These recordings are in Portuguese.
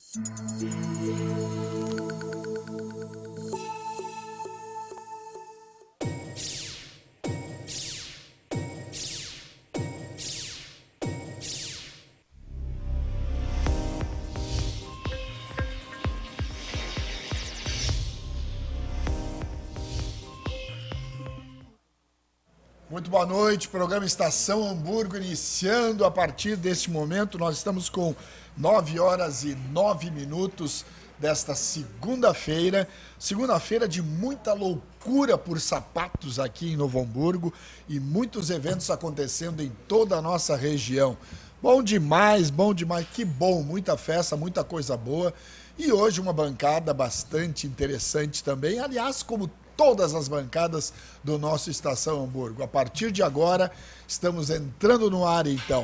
Muito boa noite, programa Estação Hamburgo iniciando a partir deste momento. Nós estamos com 9h09 desta segunda-feira. Segunda-feira de muita loucura por sapatos aqui em Novo Hamburgo e muitos eventos acontecendo em toda a nossa região. Bom demais, que bom, muita festa, muita coisa boa. E hoje uma bancada bastante interessante também, aliás, como todas as bancadas do nosso Estação Hamburgo. A partir de agora, estamos entrando no ar, então.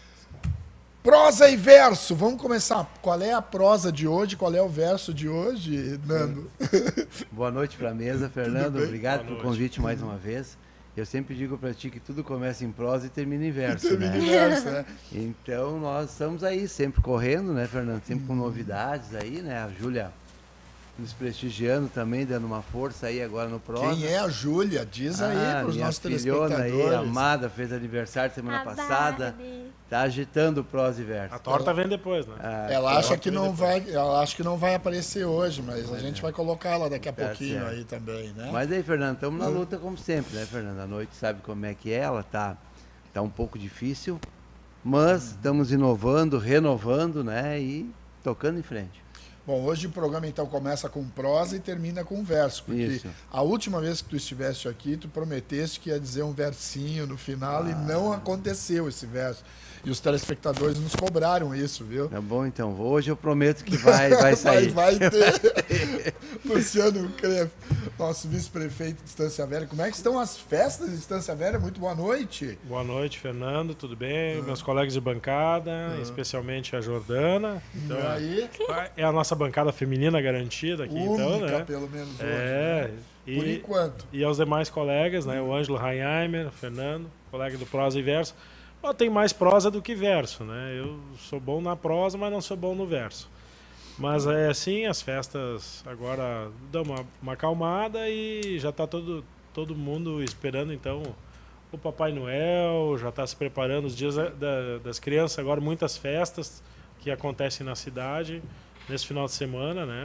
Prosa e verso. Vamos começar. Qual é a prosa de hoje? Qual é o verso de hoje, Nando? Boa noite para a mesa, Fernando. Obrigado pelo convite mais uma vez. Eu sempre digo para ti que tudo começa em prosa e termina em verso, né? Então, nós estamos aí sempre correndo, né, Fernando? Sempre com novidades aí, né? A Júlia nos prestigiando também, dando uma força aí agora no prosa. Quem é a Júlia? Diz aí para os nossos telespectadores. Aí, amada, fez aniversário semana passada. Tá agitando o prosa e verso. A torta vem depois, né? Ela acha que não vai aparecer hoje, mas a gente vai colocá-la daqui a pouquinho aí também, né? Mas aí, Fernando, estamos na luta como sempre, né, Fernando? A noite sabe como é que é, ela tá um pouco difícil, mas estamos inovando, renovando, né, e tocando em frente. Bom, hoje o programa então começa com prosa e termina com verso, porque a última vez que tu estiveste aqui, tu prometeste que ia dizer um versinho no final e não aconteceu esse verso. E os telespectadores nos cobraram isso, viu? Tá bom, então. Hoje eu prometo que vai sair. vai ter. Luciano Cref, nosso vice-prefeito de Estância Velha. Como é que estão as festas de Estância Velha? Muito boa noite. Boa noite, Fernando. Tudo bem? Meus colegas de bancada, especialmente a Jordana. Então, é a nossa bancada feminina garantida aqui, única, então, né? Pelo menos hoje. Né? Por enquanto. E aos demais colegas, né? O Ângelo Reinheimer, o Fernando, colega do Prosa e Verso. Tem mais prosa do que verso, né? Eu sou bom na prosa, mas não sou bom no verso. Mas é assim, as festas agora dão uma acalmada e já está todo mundo esperando, então, o Papai Noel, já está se preparando os dias das crianças, agora muitas festas que acontecem na cidade nesse final de semana, né?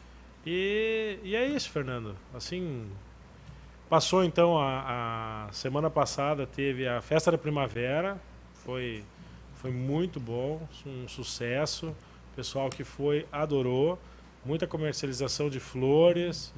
E é isso, Fernando. Assim, passou então a semana passada, teve a Festa da Primavera, foi muito bom, um sucesso. O pessoal que foi adorou, muita comercialização de flores,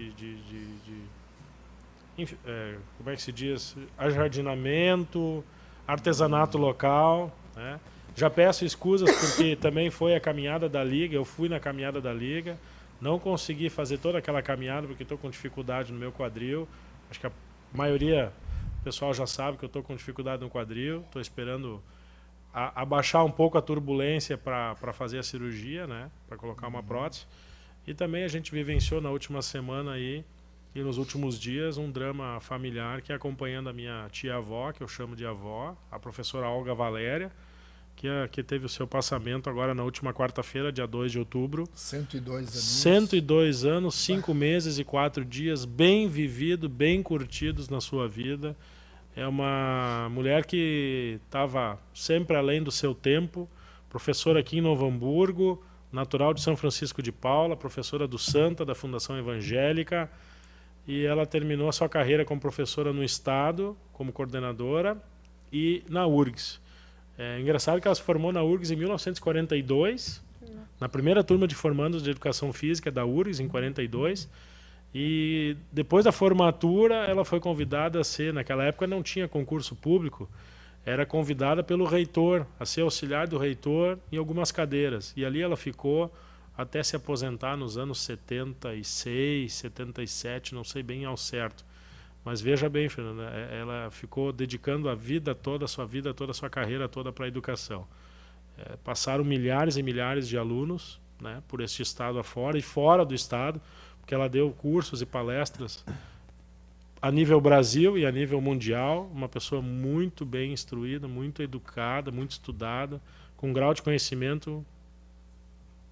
como é que se diz? Ajardinamento, artesanato local, né? Já peço escusas porque também foi a caminhada da Liga, eu fui na caminhada da Liga. Não consegui fazer toda aquela caminhada porque estou com dificuldade no meu quadril. Acho que a maioria do pessoal já sabe que eu estou com dificuldade no quadril. Estou esperando abaixar um pouco a turbulência para fazer a cirurgia, né? Para colocar uma prótese. E também a gente vivenciou na última semana aí e nos últimos dias um drama familiar que é acompanhando a minha tia-avó, que eu chamo de avó, a professora Olga Valéria, que teve o seu passamento agora na última quarta-feira, dia 2 de outubro. 102 anos. 102 anos, 5 meses e 4 dias, bem vivido, bem curtidos na sua vida. É uma mulher que estava sempre além do seu tempo, professora aqui em Novo Hamburgo, natural de São Francisco de Paula, professora do Santa, da Fundação Evangélica, e ela terminou a sua carreira como professora no Estado, como coordenadora, e na URGS. É engraçado que ela se formou na URGS em 1942, na primeira turma de formandos de Educação Física da URGS, em 42. E depois da formatura, ela foi convidada a ser, naquela época não tinha concurso público, era convidada pelo reitor, a ser auxiliar do reitor em algumas cadeiras. E ali ela ficou até se aposentar nos anos 76, 77, não sei bem ao certo. Mas veja bem, Fernanda, ela ficou dedicando a vida toda, a sua carreira toda para a educação. Passaram milhares e milhares de alunos, né, por este estado afora e fora do estado, porque ela deu cursos e palestras a nível Brasil e a nível mundial. Uma pessoa muito bem instruída, muito educada, muito estudada, com um grau de conhecimento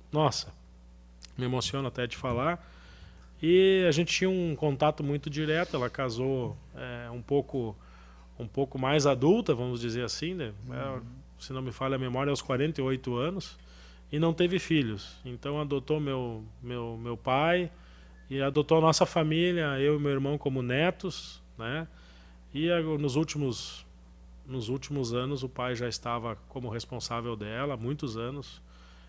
nossa, me emociono até de falar. E a gente tinha um contato muito direto. Ela casou um pouco mais adulta, vamos dizer assim, né? Se não me falha a memória, aos 48 anos, e não teve filhos. Então adotou meu pai e adotou a nossa família, eu e meu irmão, como netos, né? E nos últimos anos o pai já estava como responsável dela, há muitos anos.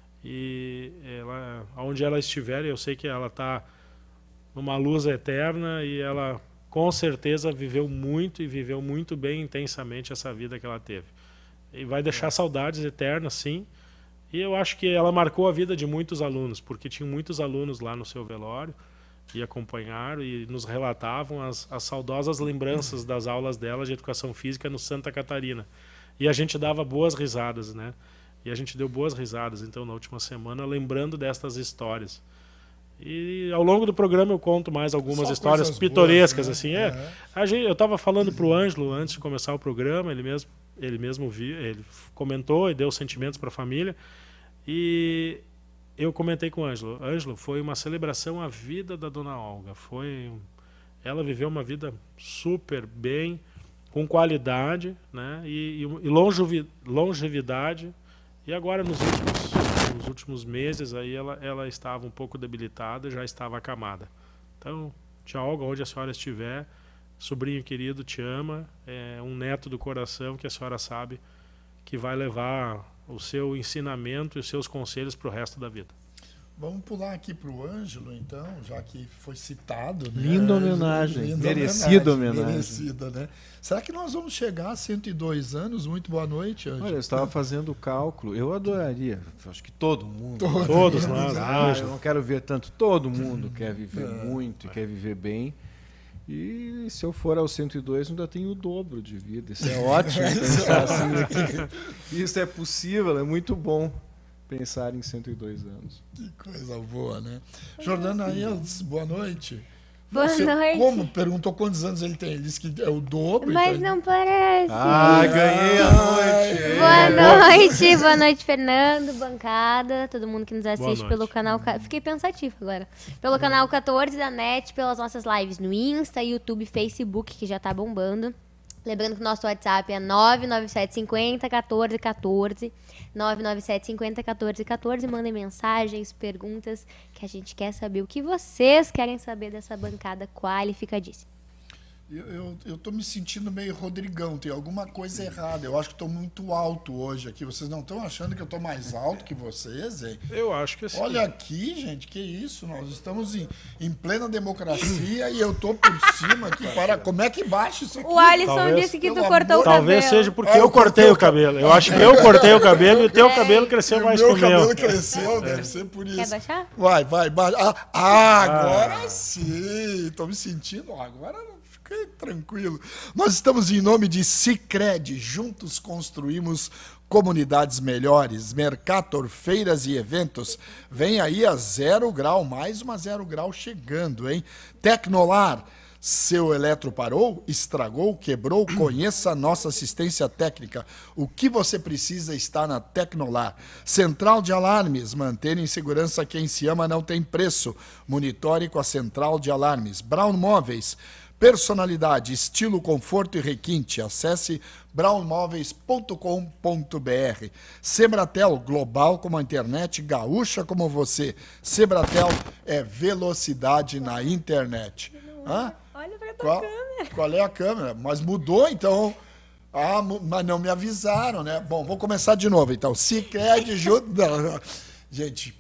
E onde ela estiver, eu sei que ela está numa luz eterna, e ela com certeza viveu muito, e viveu muito bem, intensamente, essa vida que ela teve. E vai deixar saudades eternas, sim. E eu acho que ela marcou a vida de muitos alunos, porque tinha muitos alunos lá no seu velório que acompanharam e nos relatavam as saudosas lembranças das aulas dela de educação física no Santa Catarina. E a gente dava boas risadas, né? E a gente deu boas risadas, então, na última semana, lembrando destas histórias. E ao longo do programa eu conto mais algumas histórias pitorescas, boas, né? Assim. Eu estava falando para o Ângelo antes de começar o programa, ele mesmo viu, ele comentou e deu sentimentos para a família. E eu comentei com o Ângelo. Ângelo, foi uma celebração à vida da dona Olga. Ela viveu uma vida super bem, com qualidade, né? E longevidade. E agora, nos últimos meses, aí ela estava um pouco debilitada, já estava acamada. Então, tia Olga, onde a senhora estiver, sobrinho querido, te ama, é um neto do coração que a senhora sabe que vai levar o seu ensinamento e os seus conselhos para o resto da vida. Vamos pular aqui para o Ângelo, então, já que foi citado. Né? Linda homenagem. Merecida homenagem. Merecida, né? Será que nós vamos chegar a 102 anos? Muito boa noite, Ângelo. Olha, eu estava fazendo o cálculo. Eu adoraria. Acho que todo mundo. Todos nós. Eu não quero ver tanto. Todo mundo quer viver muito e quer viver bem. E se eu for aos 102, eu ainda tenho o dobro de vida. Isso é ótimo pensar assim aqui. Isso é possível, é muito bom pensar em 102 anos. Que coisa boa, né? Jordana Ails, boa noite. Boa noite. Como? Perguntou quantos anos ele tem. Ele disse que é o dobro. Mas então... não parece. Ganhei a noite. Boa noite, Fernando, bancada, todo mundo que nos assiste pelo canal... Fiquei pensativa agora. Pelo canal 14 da NET, pelas nossas lives no Insta, YouTube, Facebook, que já tá bombando. Lembrando que o nosso WhatsApp é 997501414, 997501414. Mandem mensagens, perguntas, que a gente quer saber o que vocês querem saber dessa bancada qualificadíssima. Eu tô me sentindo meio Rodrigão, tem alguma coisa errada. Eu acho que estou muito alto hoje aqui. Vocês não estão achando que eu estou mais alto que vocês, hein? Eu acho que sim. Olha aqui, gente, que isso? Nós estamos em plena democracia e eu tô por cima aqui. Como é que baixa isso aqui? O Alisson disse que tu cortou o cabelo. Talvez seja porque eu cortei o cabelo. Eu acho que eu cortei o cabelo e o teu cabelo cresceu mais que o meu. Meu cabelo cresceu, deve ser por isso. Quer baixar? Vai, baixa. Agora sim. Tô me sentindo agora. Fiquei tranquilo. Nós estamos em nome de Sicredi. Juntos construímos comunidades melhores. Mercator, feiras e eventos. Vem aí a 0 grau, mais uma 0 grau chegando, hein? Tecnolar. Seu eletro parou, estragou, quebrou? Conheça a nossa assistência técnica. O que você precisa está na Tecnolar. Central de Alarmes. Manter em segurança quem se ama não tem preço. Monitore com a Central de Alarmes. Brown Móveis. Personalidade, estilo, conforto e requinte. Acesse brownmoveis.com.br. Sebratel, global como a internet, gaúcha como você. Sebratel é velocidade na internet. Olha pra tua câmera. Qual é a câmera? Mas mudou, então... mas não me avisaram, né? Bom, vou começar de novo, então. Sicredi ajuda... Gente,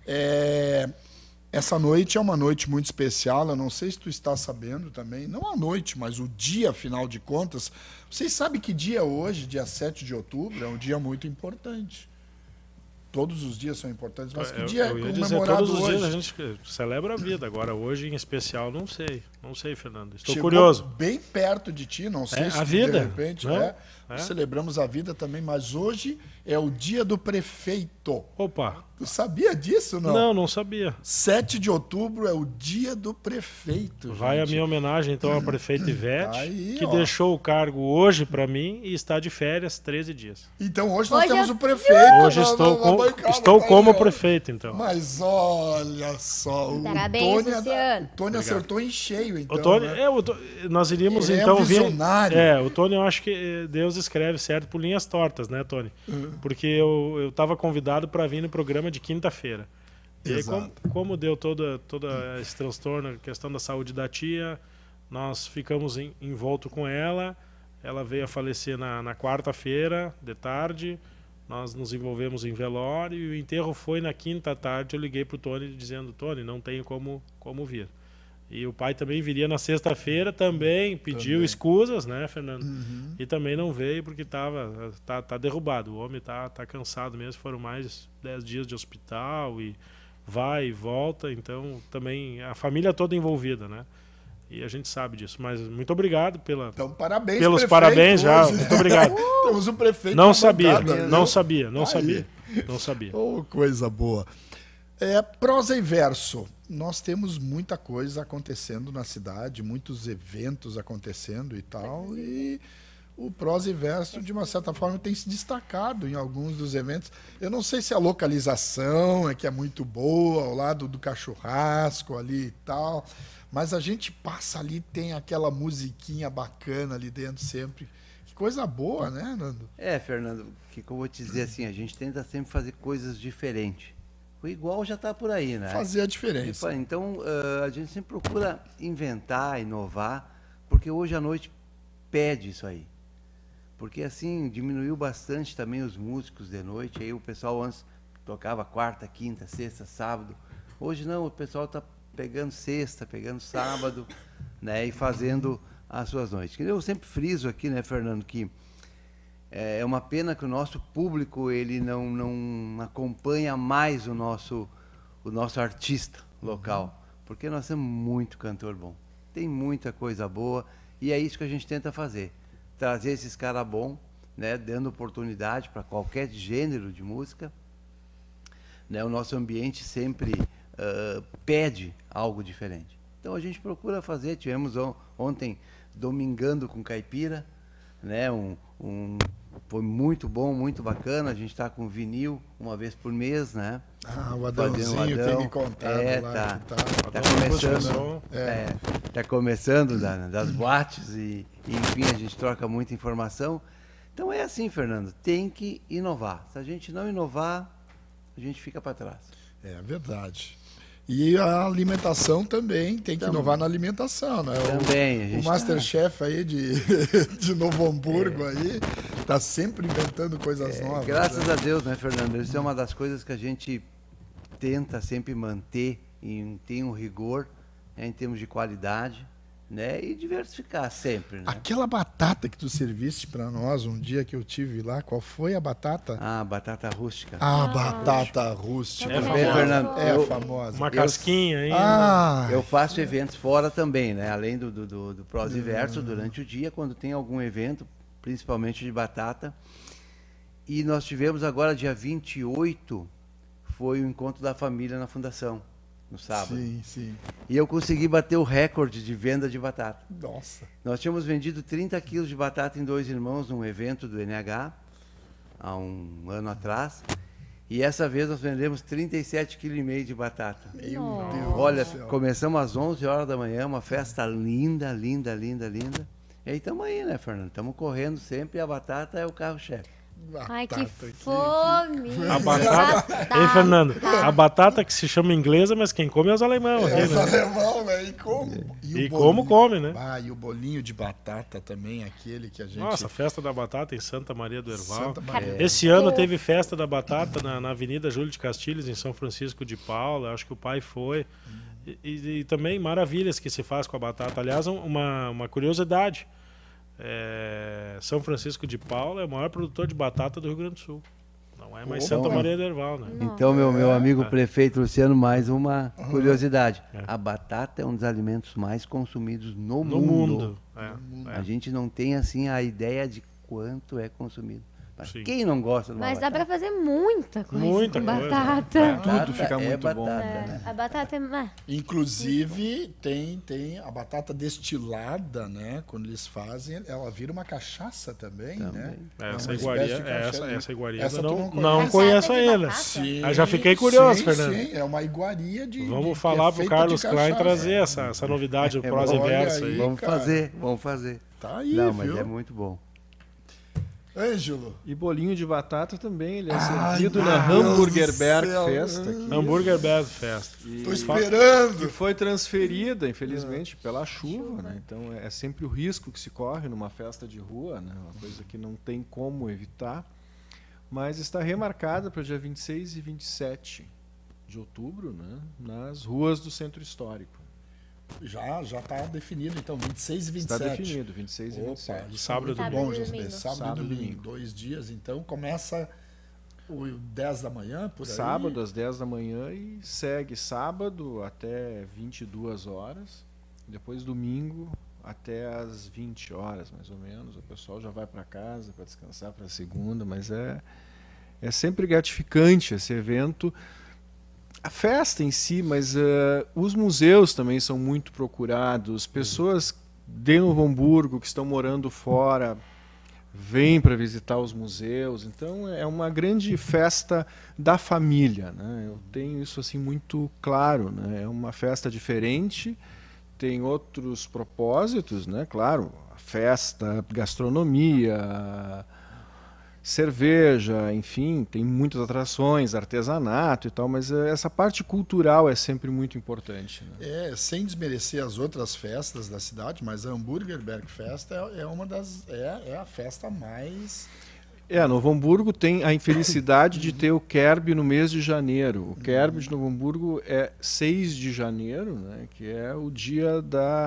essa noite é uma noite muito especial, eu não sei se tu está sabendo também, não a noite, mas o dia, afinal de contas. Vocês sabem que dia é hoje, dia 7 de outubro, é um dia muito importante. Todos os dias são importantes, mas que dia é comemorado todos os hoje? dias a gente celebra a vida, agora hoje em especial não sei, Fernando, estou Chegou curioso. Bem perto de ti, não sei se a vida, de repente celebramos a vida também, mas hoje é o dia do prefeito. Opa! Tu sabia disso, não? Não, não sabia. 7 de outubro é o dia do prefeito. Vai gente. a minha homenagem, então, ao prefeito Ivete, Aí, que ó. deixou o cargo hoje para mim e está de férias 13 dias. Então hoje nós Hoje temos eu- o prefeito. Hoje na bancada, estou tá como aí, ó. prefeito, então. Mas olha só, o Parabéns, Tony, Luciano. o Tony acertou em cheio, então. O Tony, né? nós iríamos Ele é então um vir. visionário. O Tony, eu acho que Deus escreve certo por linhas tortas, né, Tony? Porque eu estava convidado para vir no programa de quinta-feira. E aí, Exato. como deu todo esse transtorno, a questão da saúde da tia, nós ficamos envolto com ela. Ela veio a falecer na quarta-feira, de tarde. Nós nos envolvemos em velório e o enterro foi na quinta à tarde. Eu liguei para o Tony dizendo: Tony, não tenho como vir. E o pai também viria na sexta-feira, também pediu escusas, né, Fernando? E também não veio porque tá derrubado. O homem tá cansado mesmo. Foram mais 10 dias de hospital e vai e volta. Então também a família toda envolvida, né? E a gente sabe disso. Mas muito obrigado Então, parabéns, pelos prefeito, parabéns já. hoje. Muito obrigado. Temos o prefeito Não na sabia, bancada, não viu? sabia, não Aí. sabia. Não sabia. Oh, coisa boa. Prosa e verso. Nós temos muita coisa acontecendo na cidade, muitos eventos acontecendo e tal, e o prosa e verso, de uma certa forma, tem se destacado em alguns dos eventos. Eu não sei se a localização é que é muito boa, ao lado do cachorrasco ali e tal, mas a gente passa ali, tem aquela musiquinha bacana ali dentro sempre. Que coisa boa, né, Nando? Fernando, o que eu vou te dizer assim, a gente tenta sempre fazer coisas diferentes. O igual já está por aí, né? Fazer a diferença. Então, a gente sempre procura inventar, inovar, porque hoje à noite pede isso aí. Porque assim, diminuiu bastante também os músicos de noite. Aí o pessoal antes tocava quarta, quinta, sexta, sábado. Hoje não, o pessoal está pegando sexta, pegando sábado, né? E fazendo as suas noites. Eu sempre friso aqui, né, Fernando, que é uma pena que o nosso público ele não acompanha mais o nosso artista local, porque nós temos muito cantor bom, tem muita coisa boa e é isso que a gente tenta fazer, trazer esses caras bons, né, dando oportunidade para qualquer gênero de música, né, o nosso ambiente sempre pede algo diferente. Então a gente procura fazer. Tivemos ontem Domingando com Caipira, né, foi muito bom, muito bacana. A gente está com vinil uma vez por mês, né? O Adãozinho tem me contado lá. Tá começando, tá começando das boates e enfim, a gente troca muita informação. Então é assim, Fernando, tem que inovar. Se a gente não inovar, a gente fica para trás. É verdade. E a alimentação também, tem que inovar na alimentação, né? Também. O Masterchef aí de Novo Hamburgo aí tá sempre inventando coisas novas. Graças a Deus, né, Fernando? Isso é uma das coisas que a gente tenta sempre manter, tem um rigor, né, em termos de qualidade, né, e diversificar sempre, né? Aquela batata que tu serviste para nós um dia que eu tive lá, qual foi a batata? Batata rústica. Batata rústica. É famosa. Fernando, É famosa. Uma casquinha ainda. Eu faço eventos fora também, né? Além do prosa e verso, durante o dia, quando tem algum evento, principalmente de batata. E nós tivemos agora, dia 28, foi o encontro da família na Fundação, no sábado. Sim. E eu consegui bater o recorde de venda de batata. Nossa. Nós tínhamos vendido 30 quilos de batata em Dois Irmãos, num evento do NH, há um ano atrás. E essa vez nós vendemos 37,5 kg de batata. Meu Deus. Olha, do céu. começamos às 11 horas da manhã, uma festa linda, linda, linda, linda. E aí estamos aí, né, Fernando? Estamos correndo sempre e a batata é o carro-chefe. Ai, que Batata fome! A batata. Ei, Fernando, a batata que se chama inglesa, mas quem come é os alemão aqui, Os né? alemão, né? E como? E como come, né? E o bolinho de batata também, aquele que a gente... Nossa, festa da batata em Santa Maria do Herval. Santa Maria. Esse ano teve festa da batata na Avenida Júlio de Castilhos, em São Francisco de Paula. Acho que o pai foi. E também maravilhas que se faz com a batata. Aliás, uma curiosidade. São Francisco de Paula é o maior produtor de batata do Rio Grande do Sul. Não é mais Santa Maria do Herval, né? Então, meu amigo prefeito Luciano, mais uma curiosidade. A batata é um dos alimentos mais consumidos no mundo. É. A gente não tem assim a ideia de quanto é consumido. Quem não gosta de uma Mas batata? dá pra fazer muita coisa Muita com coisa. batata. Tudo fica muito bom. Né? A batata é... Inclusive, tem a batata destilada, né? Quando eles fazem, ela vira uma cachaça também, né? Essa uma iguaria, espécie de cachaça. essa iguaria Essa eu tu não conheço de ainda. batata? Sim, Eu já fiquei curioso, sim, Fernando. Sim, é uma iguaria de... Vamos que falar é pro feita Carlos de Klein cachaça. trazer essa novidade, o prós e olha verso aí. aí. Vamos fazer. Tá aí, Não, mas viu? é muito bom. Ângelo. E bolinho de batata também, ele é Ai, servido meu na Deus Hamburger do Berg céu. Festa. Hambúrguer Bad Fest. Tô esperando. Que foi transferida, infelizmente, pela chuva, né? Então é sempre o risco que se corre numa festa de rua, né? Uma coisa que não tem como evitar. Mas está remarcada para o dia 26 e 27 de outubro, né? Nas ruas do Centro Histórico. Já está definido, então, 26 e 27. Está definido, 26 e 27. Opa, Sábado e muito domingo. bom, Sábado e José. domingo. Sábado e domingo, 2 dias, então começa o 10 da manhã, por aí. Sábado às 10 da manhã e segue sábado até 22 horas. Depois domingo até às 20 horas, mais ou menos. O pessoal já vai para casa para descansar para a segunda, mas é sempre gratificante esse evento. A festa em si, mas os museus também são muito procurados. Pessoas de Novo Hamburgo que estão morando fora vêm para visitar os museus. Então é uma grande festa da família, né? Eu tenho isso assim muito claro, né? É uma festa diferente, tem outros propósitos, né? Claro, a festa, gastronomia, cerveja, enfim, tem muitas atrações, artesanato e tal, mas essa parte cultural é sempre muito importante, né? Sem desmerecer as outras festas da cidade, mas a Hamburger Berg Festa é uma das é a festa mais... Novo Hamburgo tem a infelicidade de ter o Kerb no mês de janeiro. O Kerb de Novo Hamburgo é 6 de janeiro, né, que é o dia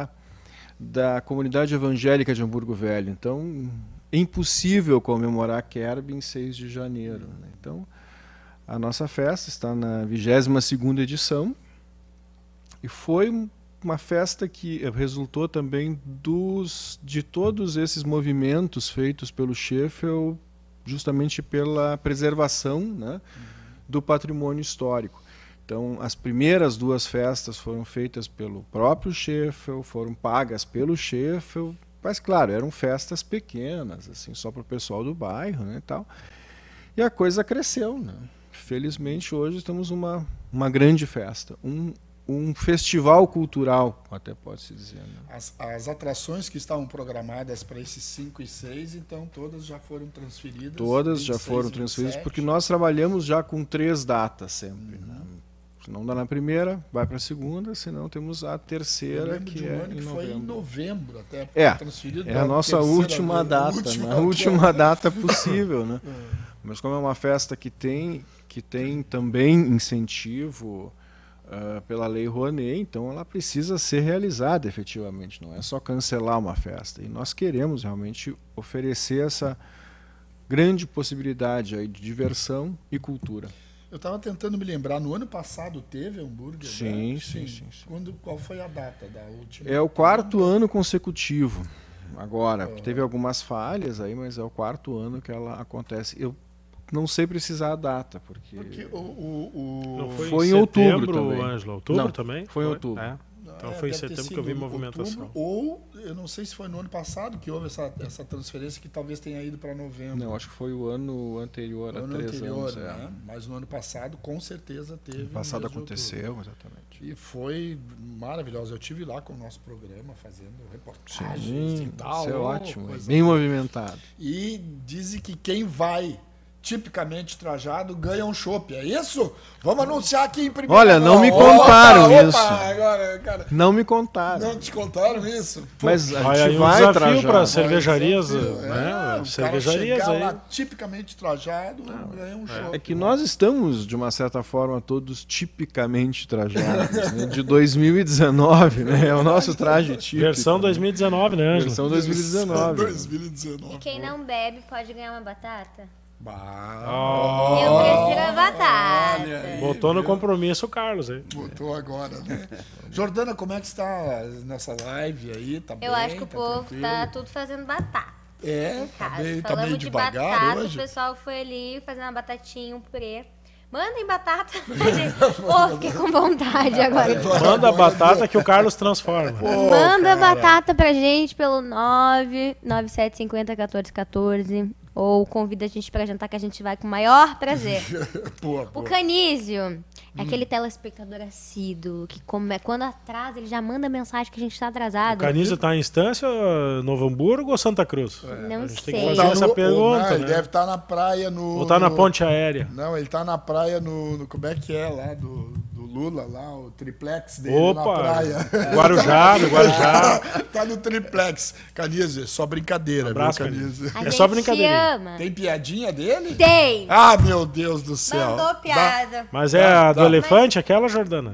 da comunidade evangélica de Hamburgo Velho. Então, é impossível comemorar Kerb em 6 de janeiro. Né? Então, a nossa festa está na 22ª edição e foi uma festa que resultou também de todos esses movimentos feitos pelo Scheffel, justamente pela preservação, né, do patrimônio histórico. Então, as primeiras 2 festas foram feitas pelo próprio Scheffel, foram pagas pelo Scheffel, mas, claro, eram festas pequenas, assim, só para o pessoal do bairro, né, e tal. E a coisa cresceu, né? Felizmente, hoje estamos uma grande festa, um festival cultural, até pode-se dizer. Né? As atrações que estavam programadas para esses 5 e 6, então todas já foram transferidas? Todas já foram transferidas, porque nós trabalhamos já com 3 datas sempre. Né? Se não dá na primeira, vai para a segunda, senão temos a terceira, que é em novembro. Foi em novembro até transferido. É a nossa última data, a última data possível. Né? Mas como é uma festa que tem também incentivo pela Lei Rouanet, então ela precisa ser realizada efetivamente, não é só cancelar uma festa. E nós queremos realmente oferecer essa grande possibilidade aí de diversão e cultura. Eu estava tentando me lembrar, no ano passado teve hambúrguer? Sim, né? sim. Qual foi a data da última? É o 4º ano consecutivo. Agora, teve algumas falhas aí, mas é o 4º ano que ela acontece. Eu não sei precisar a data, porque Não foi em outubro também. Ângelo, outubro não, também? Foi em outubro. Então foi em setembro que eu vi movimentação. Outubro, ou, eu não sei se foi no ano passado que houve essa transferência que talvez tenha ido para novembro. Não, acho que foi o ano anterior, há 3 anos. Né? Mas no ano passado, com certeza, teve. No passado aconteceu, exatamente. E foi maravilhoso. Eu estive lá com o nosso programa, fazendo reportagens e tal. Isso é ótimo, bem movimentado. E dizem que quem vai tipicamente trajado ganha um chopp, é isso? Vamos anunciar aqui em primeiro. Olha, não me contaram isso. Agora, cara, não me contaram. Não te contaram isso? Mas a gente vai desafio trajado. Para cervejarias, né? Cervejarias aí. Lá, tipicamente trajado, ganha um chopp. É que nós estamos, de uma certa forma, todos tipicamente trajados, né? De 2019, né? É o nosso traje típico. Versão 2019, né, Ângelo? Versão 2019. Né? E quem não bebe pode ganhar uma batata? Eu prefiro a batata. Botou no compromisso o Carlos, hein? Botou agora, né? Jordana, como é que está nessa live aí? Tá bem? Eu acho que o povo tranquilo? tá tudo fazendo batata. Tá meio de devagar batata, hoje. O pessoal foi ali fazendo uma batatinha, um purê. Mandem batata. Pô, fiquei com vontade agora. Manda batata que o Carlos transforma. Pô, Manda cara. batata pra gente pelo 997501414 ou convida a gente pra jantar que a gente vai com o maior prazer. Pô. O Canísio é aquele telespectador assíduo que quando atrasa ele já manda mensagem que a gente tá atrasado. O Canísio tá em Instância, Novo Hamburgo ou Santa Cruz? Não A gente sei. tem que fazer essa pergunta, Ele né? deve estar na praia no... Ou tá na ponte aérea? Não, ele tá na praia no como é que é lá do Lula, lá, o triplex dele Opa, na praia. Guarujá, no Guarujá. Tá no triplex. Canísio, é só brincadeira, Abraço, viu, Canísio? A É só gente brincadeirinha. ama. Tem piadinha dele? Tem. Ah, meu Deus do céu. Mandou piada. Mas é a do elefante, aquela, Jordana?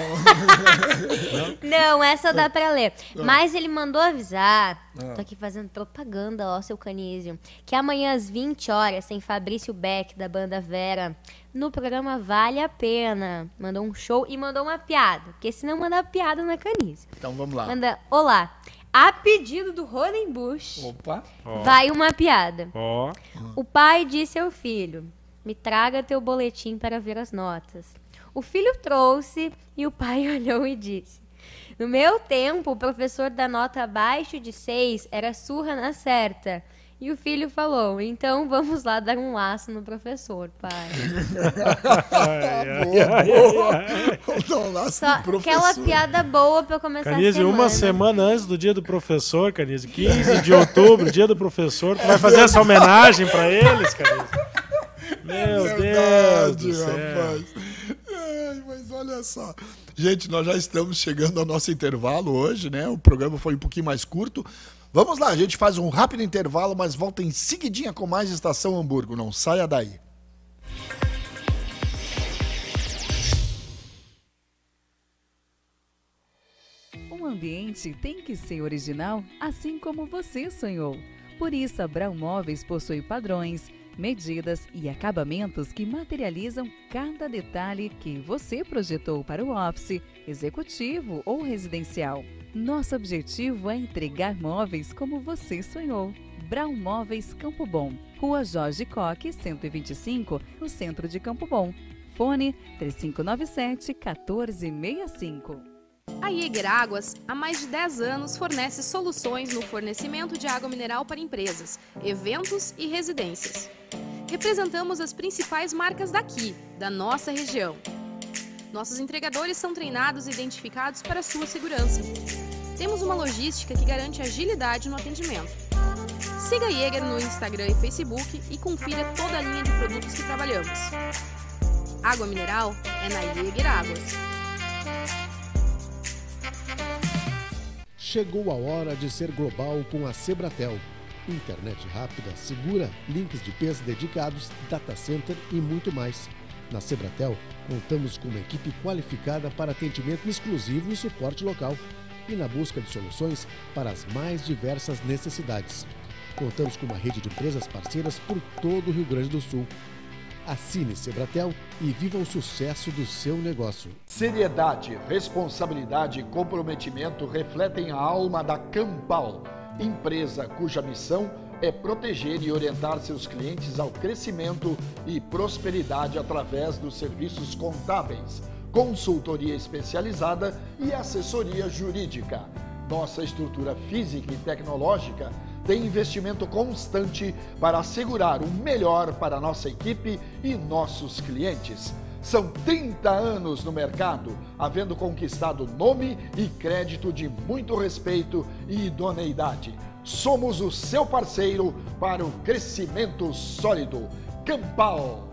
Não, essa dá pra ler. Mas ele mandou avisar, tô aqui fazendo propaganda, ó, seu Canísio, que amanhã às 20 horas tem Fabrício Beck, da banda Vera, no programa Vale a Pena. Mandou um show e mandou uma piada, porque se não mandar piada não é Canísio. Então vamos lá. Manda, olá, a pedido do Rodenbusch, Opa. vai uma piada. Ó. O pai disse ao filho, me traga teu boletim para ver as notas. O filho trouxe e o pai olhou e disse, no meu tempo, o professor da nota abaixo de 6 era surra na certa. E o filho falou, então vamos lá dar um laço no professor, pai. Não, lá Só aquela piada boa pra eu começar a Canísio, semana. uma semana antes do dia do professor, Canísio, 15 de outubro, dia do professor, tu vai fazer essa homenagem pra eles, Canísio? Meu Deus do céu. Rapaz. Ai, mas olha só. Gente, nós já estamos chegando ao nosso intervalo hoje, né? O programa foi um pouquinho mais curto. Vamos lá, a gente faz um rápido intervalo, mas volta em seguidinha com mais Estação Hamburgo. Não saia daí. Um ambiente tem que ser original, assim como você sonhou. Por isso, a Brown Móveis possui padrões, medidas e acabamentos que materializam cada detalhe que você projetou para o office, executivo ou residencial. Nosso objetivo é entregar móveis como você sonhou. Brown Móveis Campo Bom, Rua Jorge Coque, 125, no centro de Campo Bom. Fone 3597-1465. A Jäger Águas, há mais de 10 anos, fornece soluções no fornecimento de água mineral para empresas, eventos e residências. Representamos as principais marcas daqui, da nossa região. Nossos entregadores são treinados e identificados para a sua segurança. Temos uma logística que garante agilidade no atendimento. Siga a Jäger no Instagram e Facebook e confira toda a linha de produtos que trabalhamos. Água mineral é na Jäger Águas. Chegou a hora de ser global com a Sebratel. Internet rápida, segura, links de peso dedicados, data center e muito mais. Na Sebratel, contamos com uma equipe qualificada para atendimento exclusivo e suporte local e na busca de soluções para as mais diversas necessidades. Contamos com uma rede de empresas parceiras por todo o Rio Grande do Sul. Assine Sebratel e viva o sucesso do seu negócio. Seriedade, responsabilidade e comprometimento refletem a alma da Campal, empresa cuja missão é proteger e orientar seus clientes ao crescimento e prosperidade através dos serviços contábeis, consultoria especializada e assessoria jurídica. Nossa estrutura física e tecnológica tem investimento constante para assegurar o melhor para nossa equipe e nossos clientes. São 30 anos no mercado, havendo conquistado nome e crédito de muito respeito e idoneidade. Somos o seu parceiro para o crescimento sólido. Campal.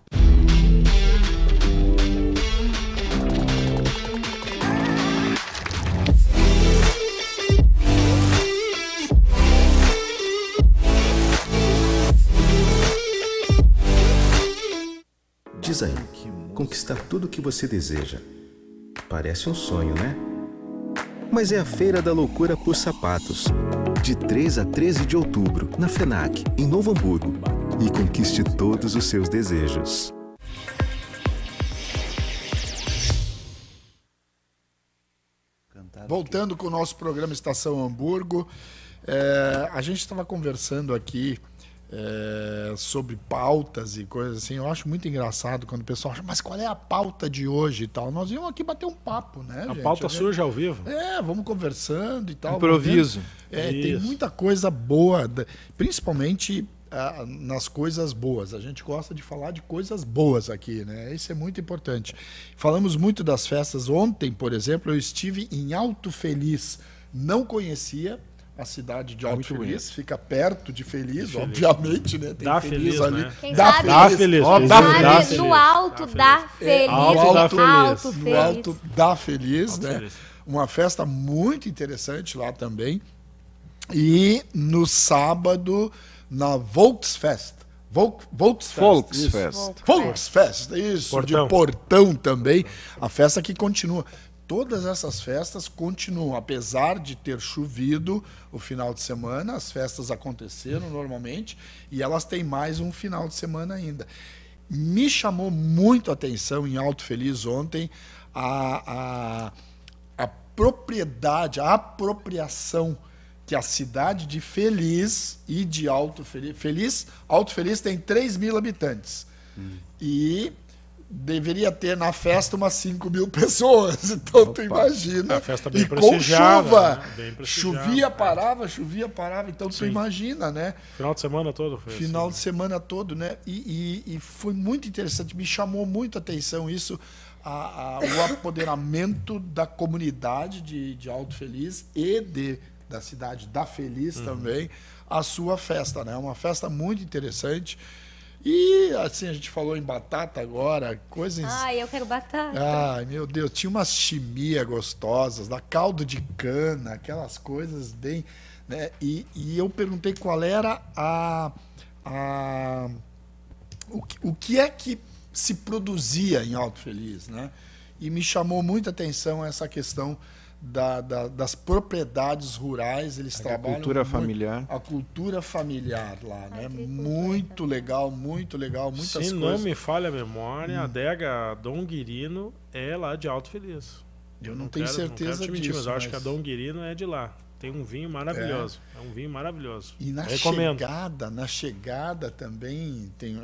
Diz aí, conquistar tudo o que você deseja. Parece um sonho, né? Mas é a Feira da Loucura por Sapatos. De 3 a 13 de outubro, na FENAC, em Novo Hamburgo. E conquiste todos os seus desejos. Voltando com o nosso programa Estação Hamburgo. A gente estava conversando aqui sobre pautas e coisas assim. Eu acho muito engraçado quando o pessoal acha, mas qual é a pauta de hoje e tal? Nós íamos aqui bater um papo, né, A gente? pauta surge ao vivo. Vamos conversando e tal. Improviso. Tem muita coisa boa, principalmente nas coisas boas. A gente gosta de falar de coisas boas aqui, né? Isso é muito importante. Falamos muito das festas. Ontem, por exemplo, eu estive em Alto Feliz. Não conhecia a cidade de Alto Feliz, fica perto de Feliz, obviamente, né? Tem Dá Feliz ali. Né? Quem Dá sabe? Dá Feliz. Dá Feliz. No alto da Feliz. Alto da Feliz. Alto No Feliz. Alto da Feliz, né? Feliz. Uma festa muito interessante lá também. E no sábado, na Volksfest. Volksfest, isso, Portão. de Portão também. A festa que continua. Todas essas festas continuam, apesar de ter chovido o final de semana, as festas aconteceram normalmente e elas têm mais um final de semana ainda. Me chamou muito a atenção em Alto Feliz ontem a propriedade, a apropriação que a cidade de Feliz e de Alto Feliz, Alto Feliz tem 3.000 habitantes e deveria ter na festa umas 5.000 pessoas, então tu imagina. É uma festa bem e com prestigiada, chuva, né? Bem prestigiada. chovia, parava, então tu imagina, né? Final de semana todo foi Final assim. de semana todo, né? E foi muito interessante, me chamou muito a atenção isso, o apoderamento da comunidade de Alto Feliz e da cidade da Feliz também, a sua festa, né? Uma festa muito interessante. E assim, a gente falou em batata agora, coisas... Ai, eu quero batata. Ai, meu Deus, tinha umas chimia gostosas, da caldo de cana, aquelas coisas bem... Né? E eu perguntei qual era o que é que se produzia em Alto Feliz, né? E me chamou muita atenção essa questão das propriedades rurais. Eles trabalham cultura familiar. A cultura familiar lá, né? Muito legal, muitas Se coisas. não me falha a memória, a adega Dom Guirino é lá de Alto Feliz. Eu não tenho certeza não quero te mentir, disso, mas eu acho que a Dom Guirino é de lá. Tem um vinho maravilhoso. É um vinho maravilhoso. E na chegada também tem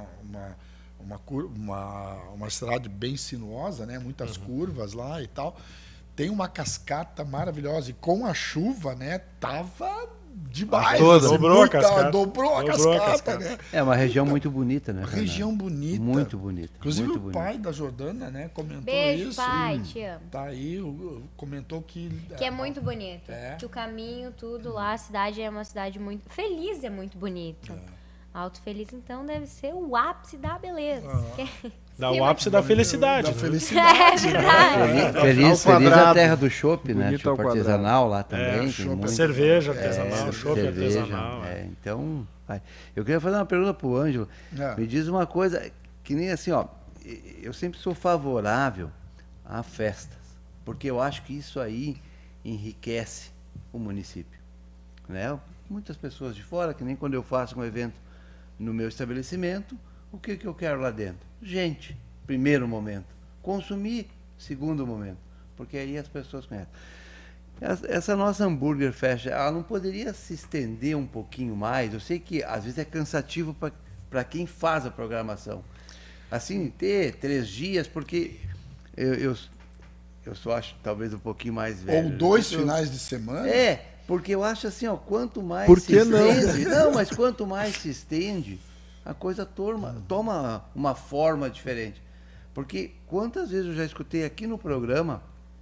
uma estrada bem sinuosa, né? Muitas curvas lá e tal. Tem uma cascata maravilhosa. E com a chuva, né? Tava demais. Dobrou a cascata. Dobrou a cascata, né? É uma região muito bonita, né? Região bonita. Muito bonita. Inclusive muito o bonita. pai da Jordana, né? Comentou Beijo, isso. pai, te amo. Tá aí, comentou que... Que é muito bonito. É. Que o caminho, tudo lá, a cidade é uma cidade muito... Feliz é muito bonito. Alto Feliz, então, deve ser o ápice da beleza. Dá o ápice da felicidade. Da né? felicidade. Feliz a terra do chopp, né? Bonito ao Chopp artesanal lá também. chopp, tem muito. Cerveja artesanal, chopp Cerveja, artesanal. então, vai. Eu queria fazer uma pergunta pro Ângelo. Me diz uma coisa, que nem assim, ó, eu sempre sou favorável a festas, porque eu acho que isso aí enriquece o município, né? Muitas pessoas de fora, que nem quando eu faço um evento no meu estabelecimento, o que eu quero lá dentro? Gente, primeiro momento. Consumir, segundo momento. Porque aí as pessoas conhecem. Essa nossa Hambúrguer Fest, ela não poderia se estender um pouquinho mais? Eu sei que às vezes é cansativo para quem faz a programação. Assim, ter 3 dias, porque eu só acho talvez um pouquinho mais velho. Ou 2 finais de semana? Porque eu acho assim, ó, quanto mais Por se que não? estende... Não, mas quanto mais se estende, a coisa toma uma forma diferente. Porque quantas vezes eu já escutei aqui no programa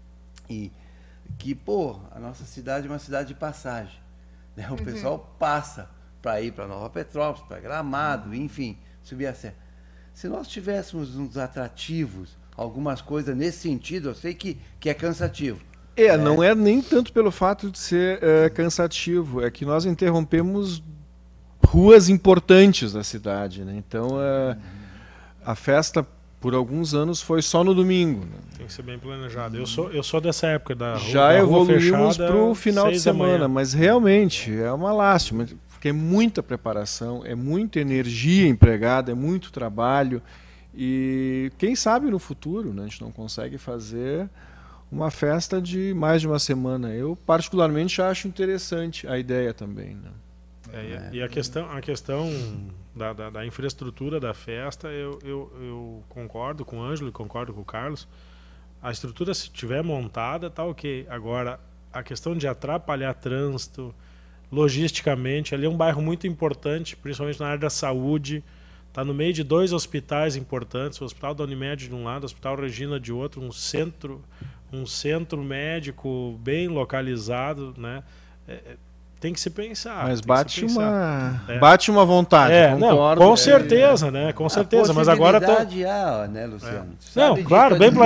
que, a nossa cidade é uma cidade de passagem. Né? O pessoal passa para ir para Nova Petrópolis, para Gramado, enfim, subir a serra. Se nós tivéssemos uns atrativos, algumas coisas nesse sentido, eu sei que é cansativo. Não é nem tanto pelo fato de ser cansativo, é que nós interrompemos ruas importantes da cidade, né? Então a festa por alguns anos foi só no domingo, né? Tem que ser bem planejado. Eu sou dessa época da rua, já da evoluímos para para o final de 6 da manhã. semana, mas realmente é uma lástima, porque é muita preparação, é muita energia empregada, é muito trabalho, e quem sabe no futuro, né, a gente não consegue fazer uma festa de mais de uma semana. Eu particularmente acho interessante a ideia também, né? E a questão da infraestrutura da festa, eu concordo com o Ângelo e concordo com o Carlos. A estrutura, se tiver montada, tá ok. Agora, a questão de atrapalhar trânsito, logisticamente, ali é um bairro muito importante, principalmente na área da saúde. Está no meio de 2 hospitais importantes, o Hospital da Unimed de um lado, o Hospital Regina de outro, um centro médico bem localizado, né? Tem que se pensar. Mas bate uma vontade, concordo. Não, com certeza, né? Com certeza. Mas agora há, né, Luciano? Não, claro, bem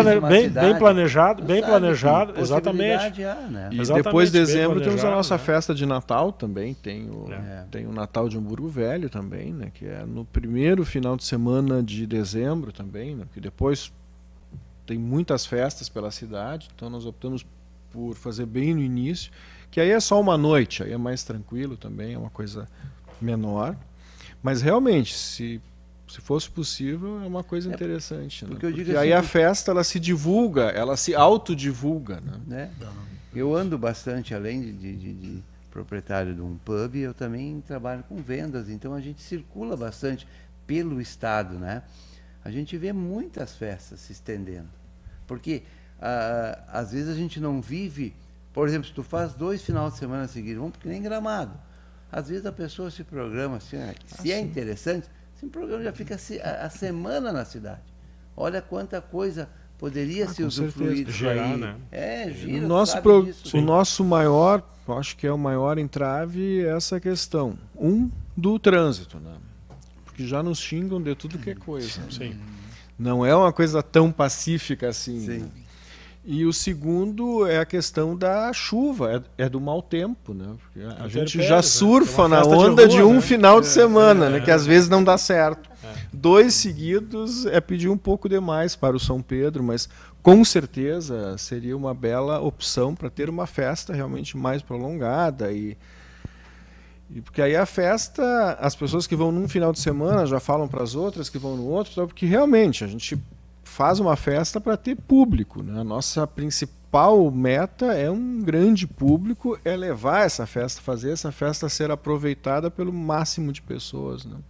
planejado, exatamente. Há, né? E depois de dezembro temos a nossa festa de Natal também, tem o Natal de Hamburgo Velho também, né? Que é no primeiro final de semana de dezembro também, né? Que depois tem muitas festas pela cidade, então nós optamos por fazer bem no início, que aí é só uma noite, aí é mais tranquilo também, é uma coisa menor. Mas realmente, se fosse possível, é uma coisa interessante. Porque, né? Porque aí a festa ela se divulga, ela se autodivulga. Né? Eu ando bastante, além de proprietário de um pub, eu também trabalho com vendas, então a gente circula bastante pelo estado, né? A gente vê muitas festas se estendendo. Porque às vezes a gente não vive. Por exemplo, se tu faz 2 finais de semana seguidos, vamos porque nem Gramado. Às vezes a pessoa se programa assim, se é interessante, esse programa já fica a semana na cidade. Olha quanta coisa poderia ser usufruído. Gerar, né? Gira, o nosso maior, acho que é o maior entrave é essa questão. Do trânsito, né? Porque já nos xingam de tudo que é coisa. Sim. Não é uma coisa tão pacífica assim. Sim. Né? E o segundo é a questão da chuva, é do mau tempo, né? Porque a gente já surfa na onda de um final de semana, né? Que às vezes não dá certo. 2 seguidos é pedir um pouco demais para o São Pedro, mas com certeza seria uma bela opção para ter uma festa realmente mais prolongada e porque aí a festa, as pessoas que vão num final de semana já falam para as outras que vão no outro, porque realmente a gente faz uma festa para ter público, né? A nossa principal meta é um grande público, é levar essa festa, fazer essa festa ser aproveitada pelo máximo de pessoas, né?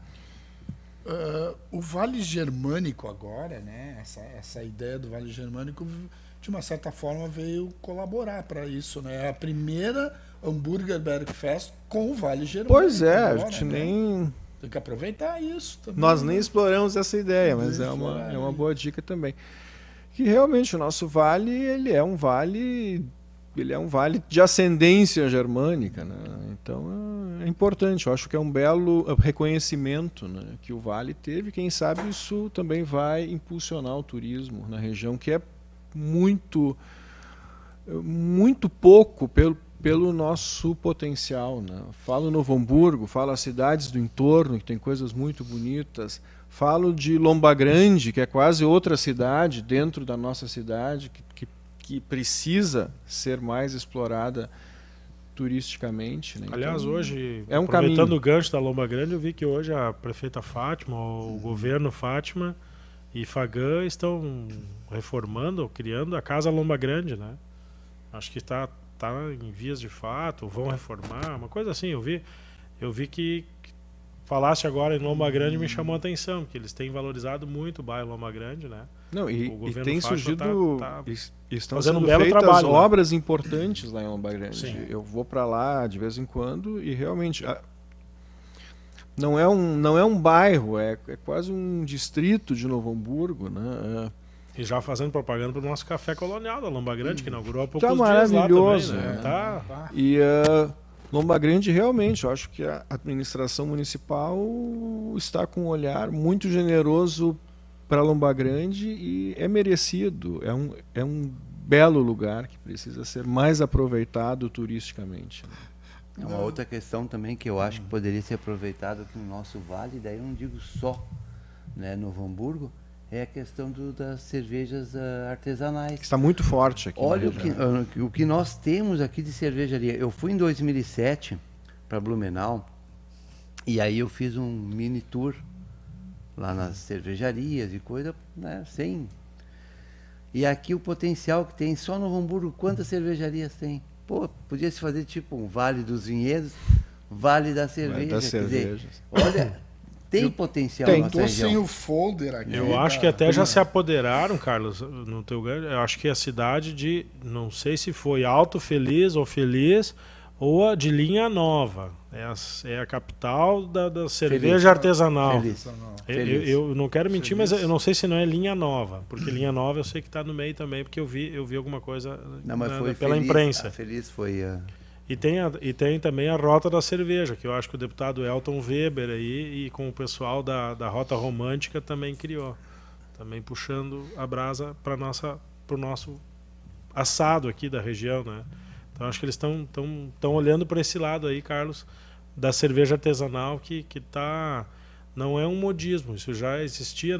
O Vale Germânico agora, né? Essa ideia do Vale Germânico, de uma certa forma, veio colaborar para isso, né? A primeira Hambúrguer Bergfest com o Vale Germânico. Pois é, agora, a gente né? nem... Tem que aproveitar isso também. Nós nem exploramos essa ideia, mas é uma boa dica também. Que realmente o nosso vale, ele é um vale de ascendência germânica, né? Então é importante, eu acho que é um belo reconhecimento, né, que o vale teve. Quem sabe isso também vai impulsionar o turismo na região, que é muito pouco pelo nosso potencial, né? Falo Novo Hamburgo, falo as cidades do entorno, que tem coisas muito bonitas. Falo de Lomba Grande, que é quase outra cidade dentro da nossa cidade, que precisa ser mais explorada turisticamente. Né? Aliás, então, hoje, aproveitando caminho. O gancho da Lomba Grande, eu vi que hoje a prefeita Fátima, o governo Fátima e Fagam estão reformando, criando a Casa Lomba Grande, né? Acho que está em vias de fato, vão reformar, uma coisa assim. Eu vi que falaste agora em Lomba Grande, me chamou a atenção, porque eles têm valorizado muito o bairro Lomba Grande, né? Não, e tem surgido, estão fazendo sendo um belo feitas trabalho, obras importantes lá em Lomba Grande. Sim. Eu vou para lá de vez em quando e realmente não é um bairro, é quase um distrito de Novo Hamburgo, né? E já fazendo propaganda para o nosso café colonial da Lomba Grande, que inaugurou há poucos dias maravilhoso, lá também, né? Tá. E Lomba Grande, realmente, eu acho que a administração municipal está com um olhar muito generoso para Lomba Grande e é merecido. É um belo lugar que precisa ser mais aproveitado turisticamente. Né? Uma outra questão também que eu acho que poderia ser aproveitado aqui no nosso vale, daí eu não digo só, né, Novo Hamburgo, é a questão das cervejas artesanais. Que está muito forte aqui. Olha o que nós temos aqui de cervejaria. Eu fui em 2007 para Blumenau e aí eu fiz um mini tour lá nas cervejarias e coisa, né, sem... E aqui o potencial que tem, só no Novo Hamburgo, quantas cervejarias tem? Pô, podia se fazer tipo um Vale dos Vinhedos, Vale da Cerveja. Das cervejas. Dizer, olha, tem potencial Tem, na tô sem o folder aqui. Eu acho que até já se apoderaram, Carlos, no teu lugar. Eu acho que a cidade de, não sei se foi Alto Feliz ou Feliz, ou a de Linha Nova. É a capital da cerveja artesanal. Feliz. Eu não quero mentir, mas eu não sei se não é Linha Nova, porque Linha Nova eu sei que está no meio também, porque eu vi alguma coisa pela imprensa. A Feliz foi E tem também a Rota da Cerveja, que eu acho que o deputado Elton Weber aí, e com o pessoal da Rota Romântica também criou. Também puxando a brasa para o nosso assado aqui da região, né? Então acho que eles estão olhando para esse lado aí, Carlos, da cerveja artesanal, que não é um modismo, isso já existia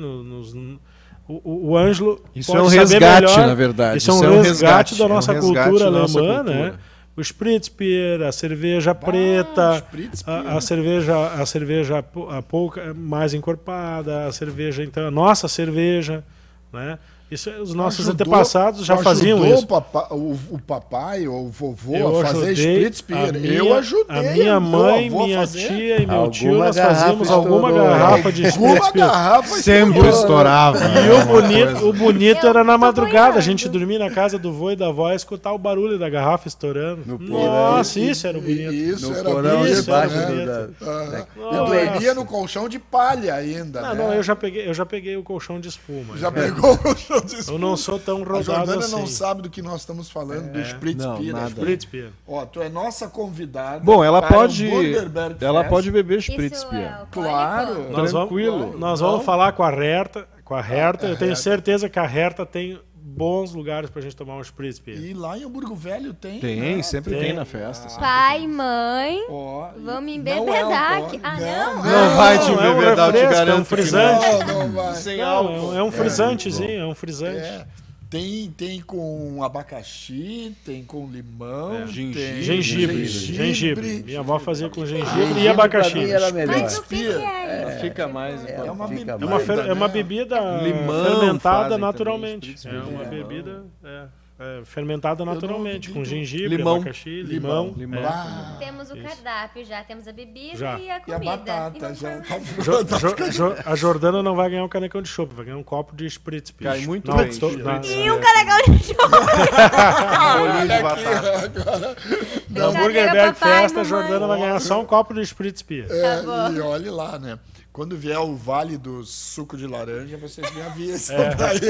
o Ângelo. Isso é um resgate, na verdade. Isso é um resgate da nossa cultura alemã, né? O Spritzbier, a cerveja preta, a cerveja pouco mais encorpada, a cerveja, então, a nossa cerveja, né? Isso, os nossos antepassados já faziam isso. O papai ou o vovô a fazer Spritzbier. Eu ajudei. A minha mãe, minha tia e meu tio, nós fazíamos alguma garrafa de Spritzbier. Sempre estourava. E o bonito era na madrugada. A gente dormia na casa do vô e da avó e escutar o barulho da garrafa estourando. Nossa, isso era o bonito. Isso era porão bonito, debaixo né? Eu dormia no colchão de palha ainda. Não, eu já peguei o colchão de espuma. Já pegou o colchão? Eu não sou tão rodado A Jordânia assim. não sabe do que nós estamos falando, do Spritzbier. Ó, tu é nossa convidada. Bom, ela pode beber Spritzbier. Claro. Tranquilo. Nós vamos falar com a Herta. Eu tenho certeza que a Herta tem bons lugares pra gente tomar um Spritzbier. E lá em Hamburgo Velho tem. Tem, sempre tem na festa. Pai, mãe, vamos me embebedar aqui. Não vai te embebedar, eu te garanto. É um frisante. Não vai. Sem álcool. É um frisantezinho, é um frisante. Tem com abacaxi, tem com limão, gengibre. Minha avó fazia com gengibre e abacaxi. Mas o que é isso? Fica mais. É uma bebida fermentada naturalmente. É uma bebida fermentada naturalmente, com gengibre, abacaxi, limão. Temos o cardápio já, temos a bebida e a comida. E a batata, já. A Jordana não vai ganhar um canecão de chopp, vai ganhar um copo de Spritzbier. Cai muito bem. E um canecão de chopp. Bolinho de batata. No Hamburgerberg Festa, a Jordana vai ganhar só um copo de Spritzbier. E olhe lá, né? Quando vier o Vale do Suco de Laranja, vocês me avisam daí.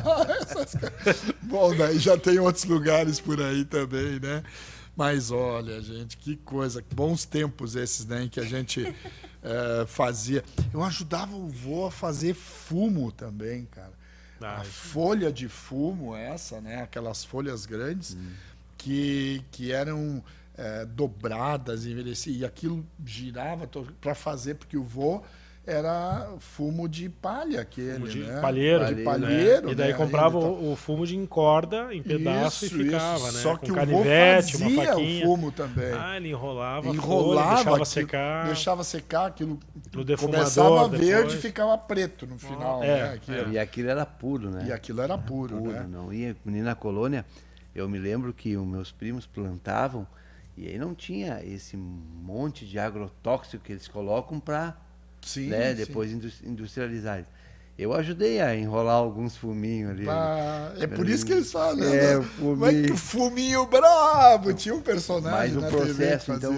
Bom, daí já tem outros lugares por aí também, né? Mas olha, gente, que coisa. Bons tempos esses, né? Em que a gente fazia. Eu ajudava o vô a fazer fumo também, cara. A folha de fumo essa, né? Aquelas folhas grandes que eram dobradas, envelhecidas. E aquilo girava para fazer, porque o vô era fumo de palha, aquele, né? Palheiro. De palheiro. E daí comprava o fumo de encorda em pedaço e ficava, né? Só que com o canivete, vô uma fazia faquinha. o fumo também. Ele enrolava folha, deixava secar. Aquilo no defumador, começava verde e ficava preto no final. Né? E aquilo era puro, né? E aquilo era puro, né? Não ia na colônia. Eu me lembro que os meus primos plantavam e aí não tinha esse monte de agrotóxico que eles colocam para depois industrializar. Eu ajudei a enrolar alguns fuminhos ali. É por isso que eles falam, né? Como é que o fuminho brabo? Tinha um personagem. Mas o processo, então,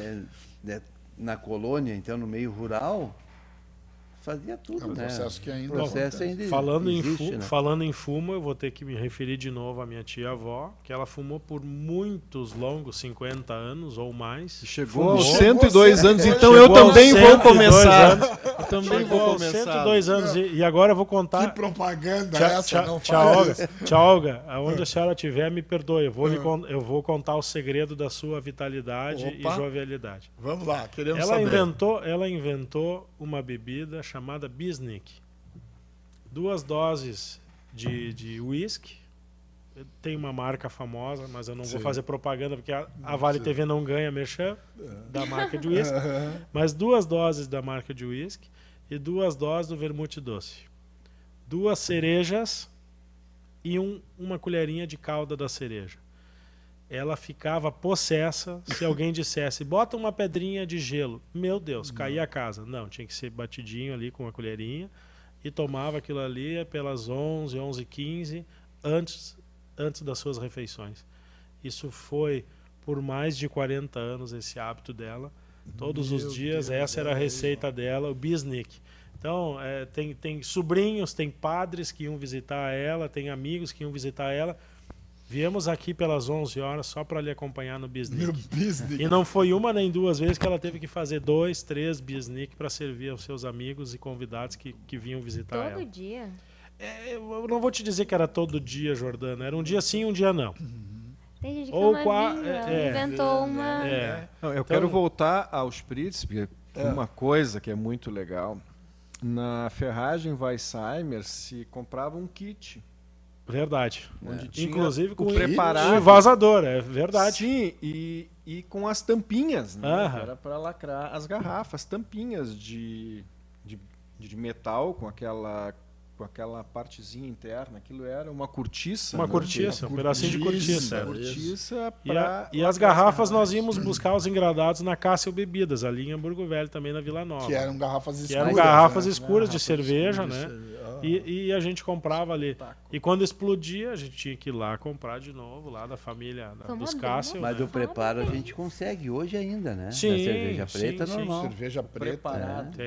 na colônia, então, no meio rural, fazia tudo, né? Processo que ainda existe, falando em fumo, eu vou ter que me referir de novo à minha tia-avó, que ela fumou por muitos longos 50 anos ou mais. Chegou aos 102 anos, então eu também vou começar. Eu também vou aos 102 anos. E agora eu vou contar... Que propaganda essa, não Tia Olga, aonde a senhora estiver, me perdoe. Eu vou contar o segredo da sua vitalidade e jovialidade. Vamos lá, queremos saber. Ela inventou uma bebida chamada Bisnick. 2 doses de whisky. Tem uma marca famosa, mas eu não vou fazer propaganda porque a Vale TV não ganha merchan da marca de whisky. Mas 2 doses da marca de whisky e 2 doses do vermute doce. 2 cerejas e uma colherinha de calda da cereja. Ela ficava possessa se alguém dissesse, bota uma pedrinha de gelo. Meu Deus, caía a casa. Não, tinha que ser batidinho ali com uma colherinha e tomava aquilo ali pelas 11, 11h15, antes das suas refeições. Isso foi por mais de 40 anos, esse hábito dela. Todos os dias, essa era a receita dela, o bisnick. Então, tem sobrinhos, tem padres que iam visitar ela, tem amigos que iam visitar ela. Viemos aqui pelas 11 horas só para lhe acompanhar no bisnick. E não foi uma nem duas vezes que ela teve que fazer 2, 3 bisnick para servir aos seus amigos e convidados que vinham visitar ela. Todo dia? Eu não vou te dizer que era todo dia, Jordana. Era um dia sim, um dia não. Tem gente que inventou uma... Não, eu quero voltar ao Spritz, porque uma coisa que é muito legal. Na ferragem Weissheimer se comprava um kit. Verdade. Onde tinha inclusive com o preparado. O envasador, é verdade. Sim, e com as tampinhas, né? Era para lacrar as garrafas, tampinhas de metal com aquela partezinha interna. Aquilo era uma cortiça. Uma cortiça, um pedacinho de cortiça. Cortiça e as garrafas nós íamos buscar os engradados na Cássio Bebidas, ali em Hamburgo Velho, também na Vila Nova. Que eram garrafas escuras. Que eram garrafas escuras de cerveja, né? E a gente comprava ali. E quando explodia, a gente tinha que ir lá comprar de novo, lá da família dos Cássio. Mas o preparo a gente consegue hoje ainda, né? Sim. Da cerveja preta normal. Cerveja preta. Preparado.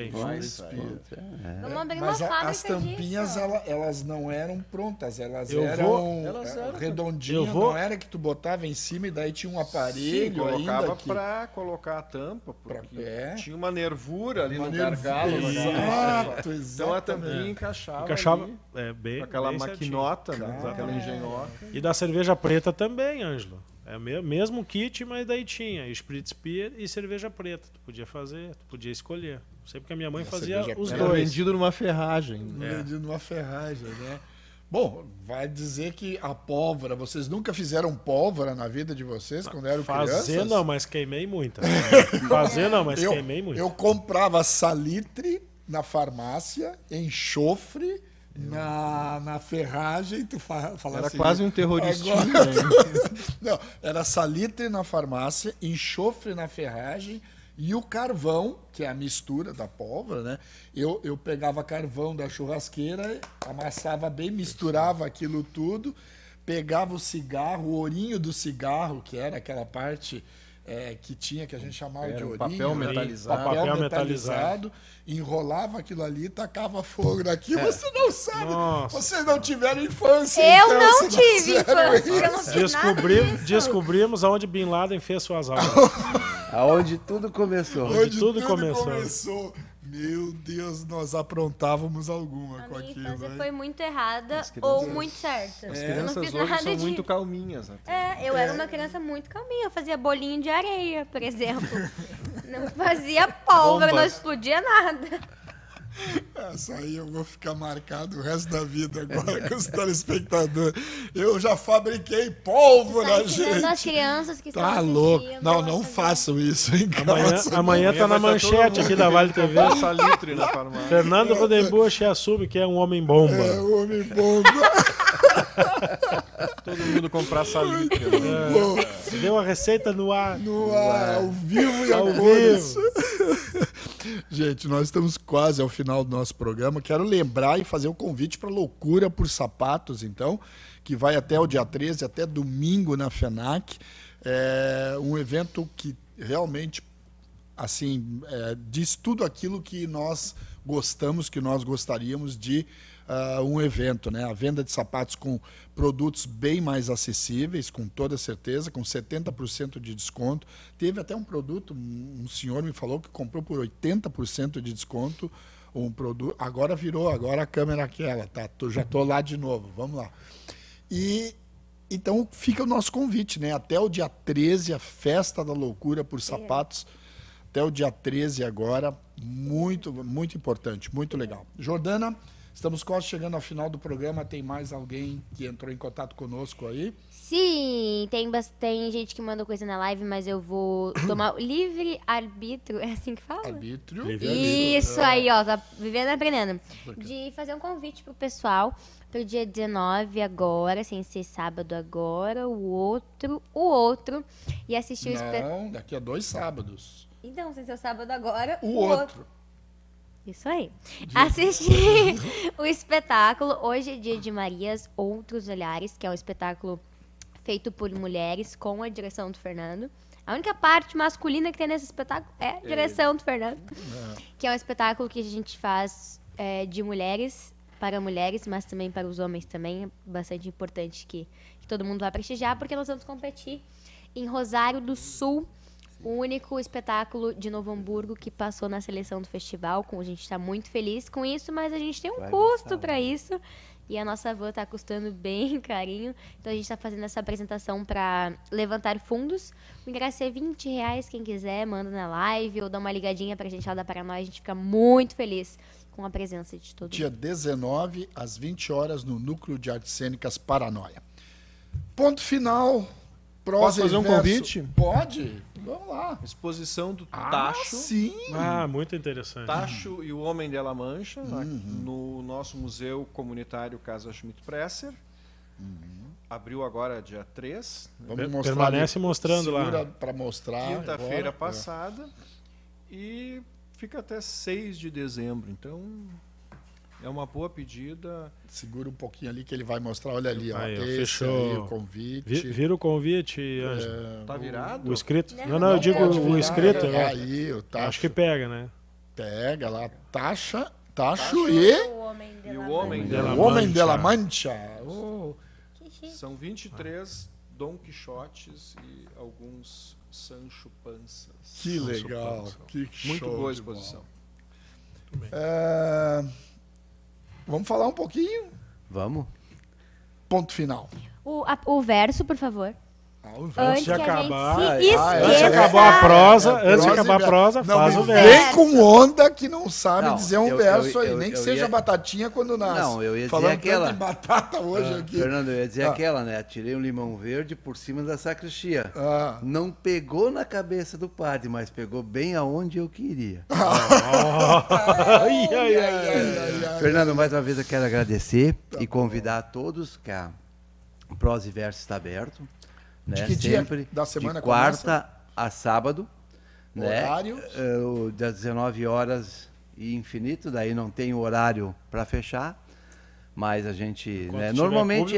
Mas as tampinhas, elas não eram prontas. Elas eram redondinhas. Não era que tu botava em cima e daí tinha um aparelho. Sim, colocava para colocar a tampa, porque tinha uma nervura ali no gargalo. Exato. Então a tampinha encaixava bem, aquela bem maquinota, né? Aquela engenhoca. E da cerveja preta também, Ângelo. É o mesmo kit, mas daí tinha Spritz Beer e cerveja preta. Tu podia fazer, tu podia escolher. Sempre que a minha mãe fazia os dois. Era vendido numa ferragem. Vendido numa ferragem, né? Bom, vai dizer que a pólvora, vocês nunca fizeram pólvora na vida de vocês quando eram crianças? Fazer não, mas queimei muita. Fazer não, mas queimei muito. Eu comprava salitre na farmácia, enxofre na ferragem. Tu fala era assim, quase um terroristinho. Não, era salitre na farmácia, enxofre na ferragem e o carvão, que é a mistura da pólvora, né? Eu pegava carvão da churrasqueira, amassava bem, misturava aquilo tudo, pegava o cigarro, o ourinho do cigarro, que era aquela parte que tinha, que a gente chamava de ourinho. Papel metalizado. Papel metalizado. Enrolava aquilo ali, tacava fogo naquilo. Você não sabe. Nossa. Vocês não tiveram infância. Eu então, não tive infância. Eu não fiz Descobrimos aonde Bin Laden fez suas aulas. Aonde tudo começou. Onde tudo começou. Meu Deus, nós aprontávamos alguma com aquilo. A minha infância foi muito errada ou muito certa. As crianças hoje são muito calminhas. Eu era uma criança muito calminha. Eu fazia bolinho de areia, por exemplo. Não fazia pólvora, não explodia nada. Essa aí eu vou ficar marcado o resto da vida agora com os telespectadores. Eu já fabriquei pólvora, gente. As crianças que tá louco. Não façam isso em casa. Amanhã tá na manchete aqui da Vale TV. Salitre na farmácia. Fernando Rodenbusch assume que é um homem-bomba. É um homem-bomba. Todo mundo comprar salitre. Deu a receita no ar. No ar, ao vivo e a cores. Gente, nós estamos quase ao final do nosso programa. Quero lembrar e fazer um convite para Loucura por Sapatos, então, que vai até o dia 13, até domingo na FENAC. É um evento que realmente assim, diz tudo aquilo que nós gostamos, que nós gostaríamos de um evento, né? A venda de sapatos com produtos bem mais acessíveis, com toda certeza, com 70% de desconto. Teve até um produto, um senhor me falou que comprou por 80% de desconto um produto. Agora a câmera é aquela, tá? Já estou lá de novo, vamos lá. E então fica o nosso convite, né? Até o dia 13, a Festa da Loucura por Sapatos. Até o dia 13 agora, muito, muito importante, muito legal. Jordana, Estamos quase chegando ao final do programa. Tem mais alguém que entrou em contato conosco aí? Sim, tem gente que mandou coisa na live, mas eu vou tomar o livre arbítrio. É assim que fala? Arbítrio. Isso aí, ó. Tá vivendo e aprendendo. De fazer um convite pro pessoal pro dia 19 agora, sem ser sábado agora, o outro. E assistir o espetáculo. Não, daqui a 2 sábados. Então, sem ser o sábado agora, o outro. Isso aí. Assistir o espetáculo Hoje é Dia de Marias, Outros Olhares, que é um espetáculo feito por mulheres com a direção do Fernando. A única parte masculina que tem nesse espetáculo é a direção do Fernando. Que é um espetáculo que a gente faz de mulheres para mulheres, mas também para os homens também. É bastante importante que todo mundo vá prestigiar, porque nós vamos competir em Rosário do Sul, o único espetáculo de Novo Hamburgo que passou na seleção do festival. A gente está muito feliz com isso, mas a gente tem um custo para isso. E a nossa van está custando bem carinho. Então a gente está fazendo essa apresentação para levantar fundos. O ingresso é R$20. Quem quiser, manda na live ou dá uma ligadinha para a gente lá da Paranóia. A gente fica muito feliz com a presença de todo mundo. Dia 19, às 20 horas, no Núcleo de Artes Cênicas Paranóia. Ponto final. Posso fazer um convite? Pode. Vamos lá. Exposição do Tacho. Sim. Muito interessante. Tacho e o Homem de La Mancha, no nosso Museu Comunitário Casa Schmidt-Presser. Abriu agora dia 3. Vamos mostrar. Permanece mostrando lá. Para mostrar. Quinta-feira passada. E fica até 6 de dezembro. Então, é uma boa pedida. Segura um pouquinho ali que ele vai mostrar. Olha ali, ó. Fechou. Aí, o convite. Vira o convite, Ângelo. Tá virado? O escrito. Não, eu digo o escrito. Aí, o Tacho. Acho que pega, né? Pega lá. Tacho e... O Homem de La Mancha. São 23 Dom Quixotes e alguns Sancho Panças. Que legal. Que muito boa exposição. Vamos falar um pouquinho? Vamos. Ponto final. O verso, por favor. Antes de acabar, antes de acabar a prosa, faz o verso. Vem com onda que não sabe dizer um verso aí, nem que seja batatinha quando nasce. Não, eu ia dizer falando aquela. De batata hoje aqui. Fernando, eu ia dizer aquela, né? Tirei um limão verde por cima da sacristia. Não pegou na cabeça do padre, mas pegou bem aonde eu queria. Fernando, mais uma vez eu quero agradecer e convidar a todos que a Prosa e Verso está aberto. De né? que Sempre dia da semana de quarta começa? A sábado, horário? Né? Das 19 horas e infinito, daí não tem horário para fechar, mas a gente, né? Normalmente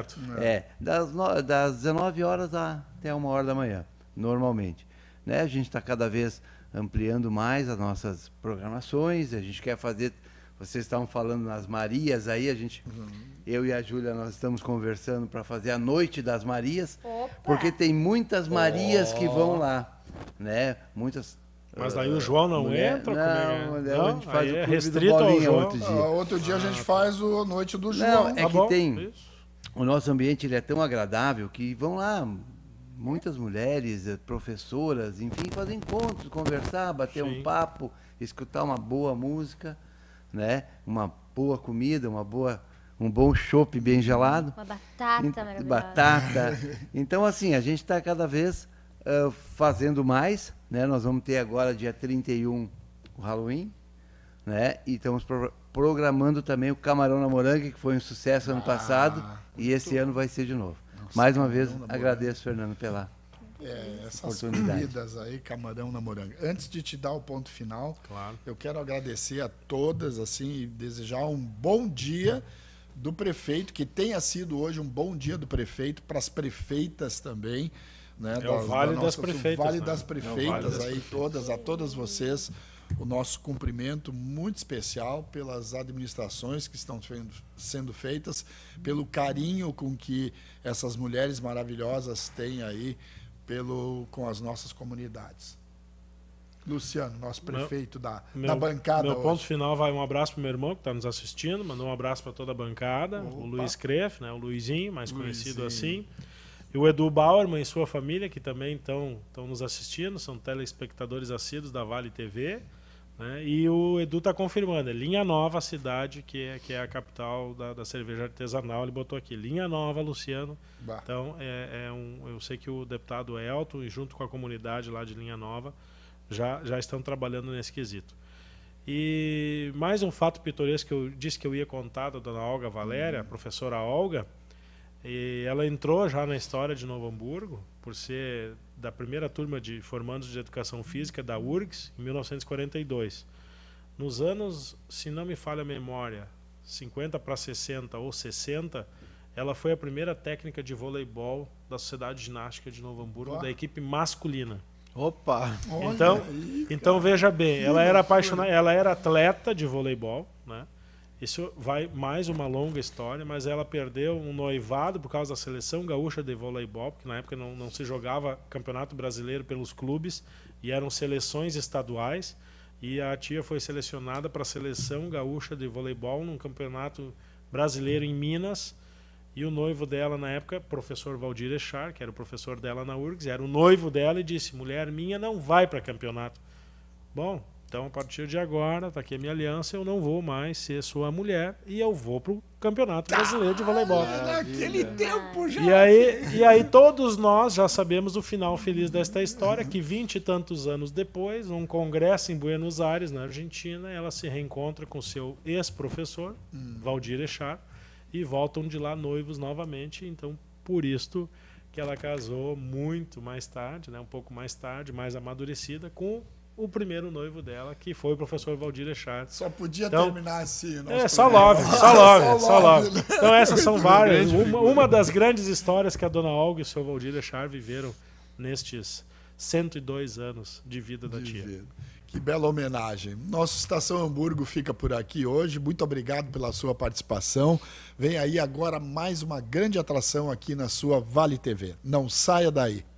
das 19 horas até 1h da manhã, normalmente, né? A gente está cada vez ampliando mais as nossas programações, a gente quer fazer. Vocês estavam falando nas Marias aí, eu e a Júlia, nós estamos conversando para fazer a Noite das Marias, porque tem muitas Marias que vão lá, né? Muitas. Mas daí o João não entra? Não, a gente faz o clube restrito do Bolinha ao outro dia. Outro dia a gente faz a Noite do João. Não, é que tem. O nosso ambiente ele é tão agradável que vão lá muitas mulheres, professoras, enfim, fazer encontros, conversar, bater um papo, escutar uma boa música. Né? Uma boa comida, um bom chopp bem gelado. Uma batata maravilhosa. Batata. Então, assim, a gente está cada vez fazendo mais. Né? Nós vamos ter agora, dia 31, o Halloween. Né? E estamos programando também o Camarão na Moranga, que foi um sucesso ano passado. E esse ano vai ser de novo. Mais uma vez, agradeço, Fernando, pela essas comidas aí, camarão na moranga. Antes de te dar o ponto final, eu quero agradecer a todas assim e desejar um bom dia do prefeito, que tenha sido hoje um bom dia do prefeito, para as prefeitas também, né? O Vale das Prefeitas. Vale das Prefeitas aí, a todas vocês, o nosso cumprimento muito especial pelas administrações que estão sendo feitas, pelo carinho com que essas mulheres maravilhosas têm aí com as nossas comunidades. Luciano, nosso prefeito da bancada. Meu ponto final vai um abraço para o meu irmão que está nos assistindo, mandou um abraço para toda a bancada, o Luiz Creff, né, o Luizinho, mais conhecido assim, e o Edu Bauerman e sua família, que também estão nos assistindo, são telespectadores assíduos da Vale TV. Né? E o Edu está confirmando, é Linha Nova a cidade, que é a capital da cerveja artesanal, ele botou aqui, Linha Nova, Luciano. Bah. Então, eu sei que o deputado Elton, e junto com a comunidade lá de Linha Nova, já estão trabalhando nesse quesito. E mais um fato pitoresco que eu disse que eu ia contar da dona Olga Valéria, a professora Olga, e ela entrou já na história de Novo Hamburgo, por ser da primeira turma de formandos de educação física da URGS, em 1942. Nos anos, se não me falha a memória, 50 para 60 ou 60, ela foi a primeira técnica de voleibol da Sociedade Ginástica de Novo Hamburgo, da equipe masculina. Opa! Então veja bem, ela era apaixonada, ela era atleta de voleibol, né? Isso vai mais uma longa história, mas ela perdeu um noivado por causa da seleção gaúcha de voleibol, porque na época não se jogava campeonato brasileiro pelos clubes e eram seleções estaduais, e a tia foi selecionada para a seleção gaúcha de voleibol num campeonato brasileiro em Minas, e o noivo dela na época, professor Valdir Echar, que era o professor dela na URGS, era o noivo dela e disse, mulher minha não vai para campeonato. Bom, então, a partir de agora, está aqui a minha aliança, eu não vou mais ser sua mulher e eu vou para o Campeonato Brasileiro de Voleibol. Naquele tempo já. E aí todos nós já sabemos o final feliz desta história, que 20 e tantos anos depois, num congresso em Buenos Aires, na Argentina, ela se reencontra com seu ex-professor, Valdir Echar, e voltam de lá noivos novamente. Então, por isto que ela casou muito mais tarde, né, um pouco mais tarde, mais amadurecida, com o primeiro noivo dela, que foi o professor Valdir Echar. Só podia terminar assim. Só love. Então essas são várias. Uma das grandes histórias que a dona Olga e o seu Valdir Echar viveram nestes 102 anos de vida da tia. Que bela homenagem. Nosso Estação Hamburgo fica por aqui hoje. Muito obrigado pela sua participação. Vem aí agora mais uma grande atração aqui na sua Vale TV. Não saia daí.